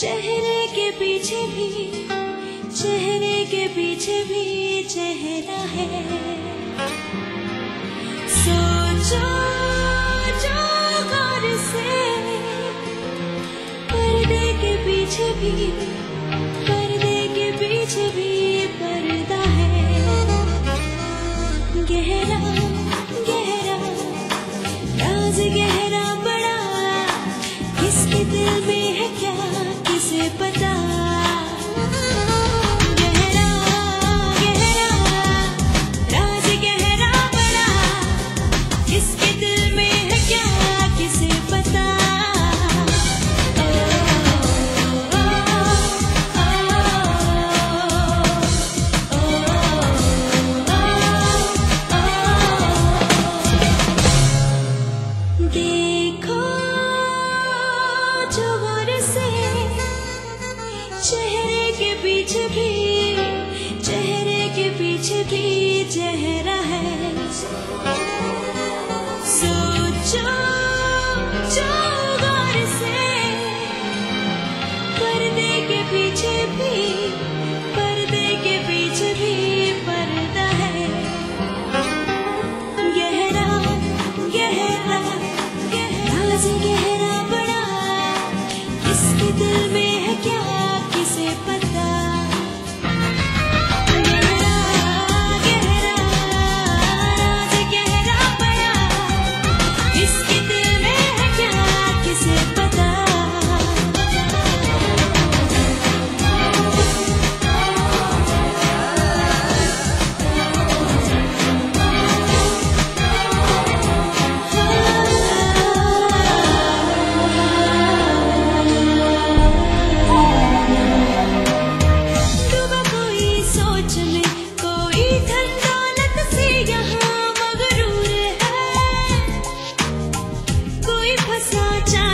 चेहरे के पीछे भी, चेहरे के पीछे भी चेहरा है। सोचो जो गौर से, पर्दे के पीछे भी, पर्दे के पीछे भी पर्दा है। गहरा गहरा राज गहरा बड़ा, किसके दिल में है क्या किसे पता। गहरा गहरा राज गहरा बड़ा, किसके दिल में है क्या किसे पता। देखो जो गौर से, चेहरे के पीछे भी, चेहरे के पीछे भी चेहरा है। सोचो जो गौर से, पर्दे के पीछे भी, पर्दे के पीछे भी पर्दा है। गहरा गहरा राज गहरा बड़ा, किसके दिल में है क्या किसे पता। गहरा गहरा राज गहरा बड़ा, किसके दिल में है क्या किसे पता। डूबा कोई सोच में, कोई धन दौलत से यहाँ मगरूर है, कोई फंसा